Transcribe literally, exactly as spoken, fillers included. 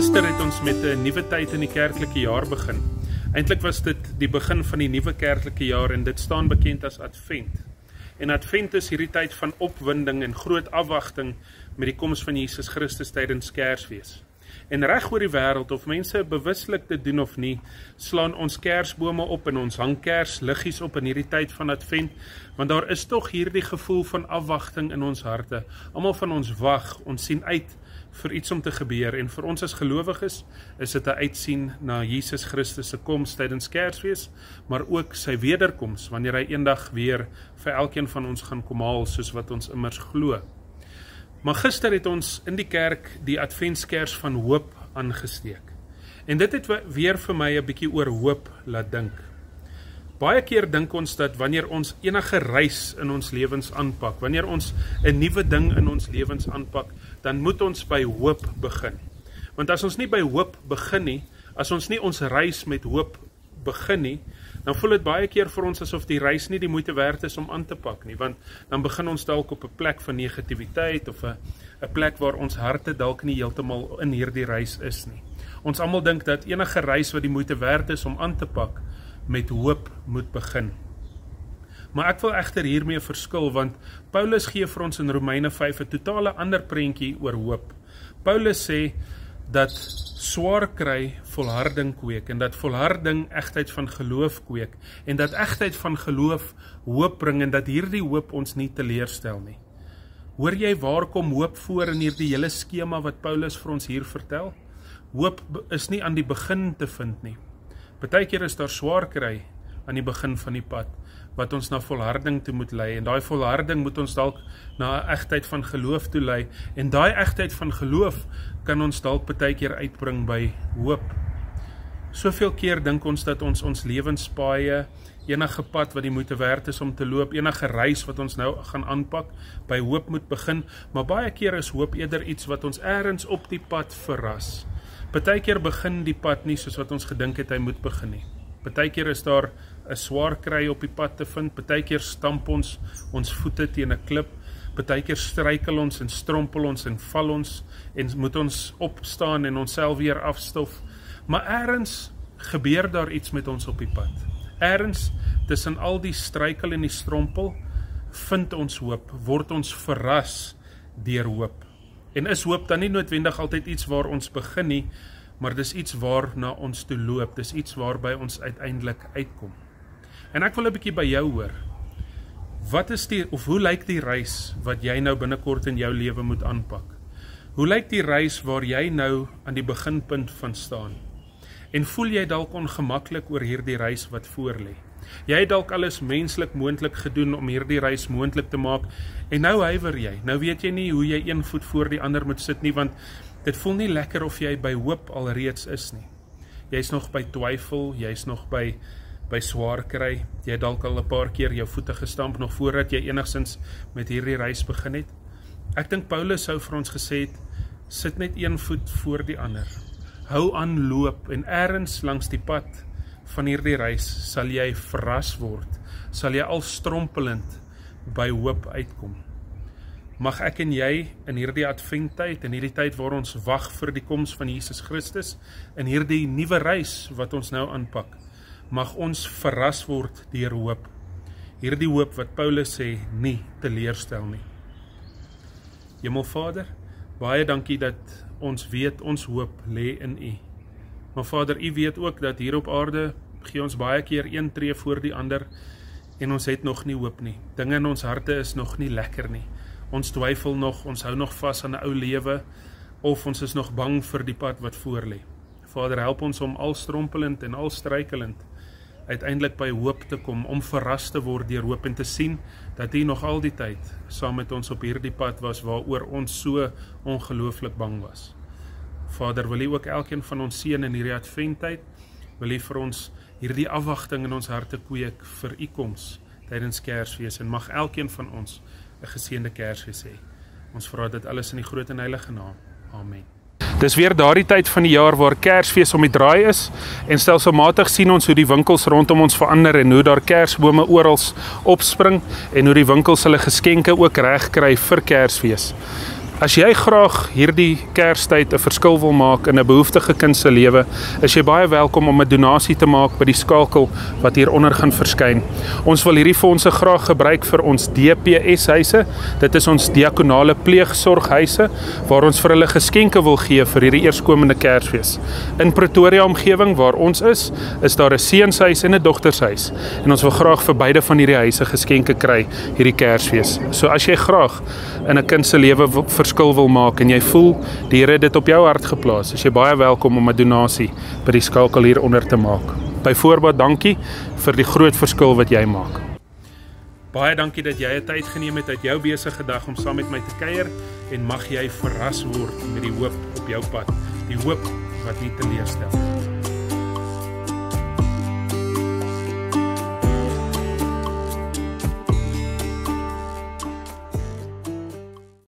Gister het ons met 'n nuwe tyd in die kerklike jaar begin. Eintlik was dit die begin van die nuwe kerklike jaar en dit staan bekend as Advent. En Advent is hierdie tyd van opwinding en groot afwagting met die koms van Jesus Christus tydens Kersfees. En reg oor die wêreld, of mense bewuslik dit doen of nie, slaan ons kersbome op en ons hang kersliggies op in hierdie tyd van Advent, want daar is tog hierdie gevoel van afwagting in ons harte. Almal van ons wag, ons sien uit vir iets om te gebeur, en vir ons as gelowiges is dit 'n uitsien na Jesus Christus se koms tydens Kersfees, maar ook sy wederkoms, wanneer hy eendag weer vir elkeen van ons gaan kom haal, soos wat ons immers glo. Maar gister het ons in die kerk die adventskers van hoop aangesteek. En dit het weer vir my 'n bietjie oor hoop laat dink. Baie keer dink ons dat wanneer ons enige reis in ons lewens aanpak, wanneer ons 'n nuwe ding in ons lewens aanpak, dan moet ons by hoop begin. Want as ons nie by hoop begin nie, as ons nie ons reis met hoop begin nie, dan voel dit baie keer vir ons asof die reis nie die moeite werd is om aan te pak nie, want dan begin ons dalk op 'n plek van negativiteit of 'n 'n plek waar ons harte dalk nie heeltemal in hierdie reis is nie. Ons almal dink dat enige reis wat die moeite werd is om aan te pak, met hoop moet begin. Maar ek wil egter hiermee verskil, want Paulus gee vir ons in Romeine vyf 'n totale ander prentjie oor hoop. Paulus sê dat swaar kry volharding kweek, en dat volharding egtheid van geloof kweek, en dat egtheid van geloof hoop bring, en dat hierdie hoop ons nie teleurstel nie. Hoor jy waar kom hoop voor in hierdie hele skema wat Paulus vir ons hier vertel? Hoop is nie aan die begin te vind nie. Partykeer is daar swaar kry aan die begin van die pad, wat ons na volharding toe moet lei, en daai volharding moet ons dalk na 'n egtheid van geloof toe lei, en daai egtheid van geloof kan ons dalk partykeer uitbring by hoop. Soveel keer dink ons dat ons ons lewenspaaie, enige pad wat die moeite werd is om te loop, enige reis wat ons nou gaan aanpak, by hoop moet begin, maar baie keer is hoop eerder iets wat ons eers op die pad verras. Partykeer begin die pad nie soos wat ons gedink het hy moet begin nie. Partykeer is daar 'n swaar kry op die pad te vind, partykeer stamp ons ons voete teen 'n klip, partykeer struikel ons en strompel ons en val ons en moet ons opstaan en onsself weer afstof. Maar eers gebeur daar iets met ons op die pad. Eers tussen al die struikel en die strompel vind ons hoop, word ons verras deur hoop. En is hoop dan nie noodwendig altyd iets waar ons begin nie, maar dis iets waar na ons toe loop, dis iets waarby ons uiteindelik uitkom. En ek wil 'n bietjie by jou hoor. Wat is die, of hoe lyk die reis wat jy nou binnekort in jou lewe moet aanpak? Hoe lyk die reis waar jy nou aan die beginpunt van staan? En voel jy dalk ongemaklik oor hierdie reis wat voor lê? Jy het dalk alles menslik moontlik gedoen om hierdie reis moontlik te maak, en nou huiwer jy. Nou weet jy nie hoe jy een voet voor die ander moet sit nie, want dit voel nie lekker of jy by hoop alreeds is nie. Jy's nog by twyfel, jy's nog by by swaar kry, jy het dalk al 'n paar keer jou voete gestamp nog voordat jy enigstens met hierdie reis begin het. Ek dink Paulus sou vir ons gesê het, sit net een voet voor die ander. Hou aan loop, en eers langs die pad van hierdie reis sal jy verras word, sal jy al strompelend by hoop uitkom. Mag ek en jy in hierdie adventtyd, in hierdie tyd waar ons wag vir die koms van Jesus Christus, in hierdie nuwe reis wat ons nou aanpak, mag ons verras word deur hoop. Hierdie hoop wat Paulus sê, nie teleurstel nie. Hemelvader, baie dankie dat ons weet ons hoop lê in U. Maar Vader, U weet ook dat hier op aarde gee ons baie keer een tree voor die ander, en ons het nog nie hoop nie. Dinge in ons harte is nog nie lekker nie. Ons twyfel nog, ons hou nog vas aan 'n ou lewe, of ons is nog bang vir die pad wat voor lê. Vader, help ons om al strompelend en al struikelend uiteindelik by hoop te kom, om verras te word deur hoop en te sien dat U nog al die tyd saam met ons op hierdie pad was waaroor ons so ongelooflik bang was. Vader, wil U ook elkeen van ons seën in hierdie adventtyd, wil U vir ons hierdie afwagting in ons harte kweek vir U koms tydens Kersfees, en mag elkeen van ons 'n geseënde Kersfees hê. Ons vra dit alles in die groot en heilige naam. Amen. Dis weer daardie tyd van die jaar waar Kersfees om die draai is, en stelselmatig sien ons hoe die winkels rondom ons verander, en hoe daar kersbome oral opspring, en hoe die winkels hulle geskenke ook reg kry vir Kersfees. As jy graag hierdie Kerstyd 'n verskil wil maak in 'n behoeftige kind se lewe, is jy baie welkom om 'n donasie te maak by die skakel wat hieronder gaan verskyn. Ons wil hierdie fondse graag gebruik vir ons D P S-huise. Dit is ons diakonale pleegsorghuise waar ons vir hulle geskenke wil gee vir hierdie eerskomende Kersfees. In Pretoria omgewing waar ons is, is daar 'n seunshuis en 'n dogtershuis en ons wil graag vir beide van hierdie huise geskenke kry hierdie Kersfees. So as jy graag in 'n kind se lewe verskil wil maak en jy voel die Here het dit op jou hart geplaas, is jy baie welkom om 'n donasie by die skakel hieronder te maak. Byvoorbeeld dankie vir die groot verskil wat jy maak. Baie dankie dat jy 'n tyd geneem het uit jou besige dag om saam met my te kuier en mag jy verras word met die hoop op jou pad, die hoop wat nie teleurstel nie.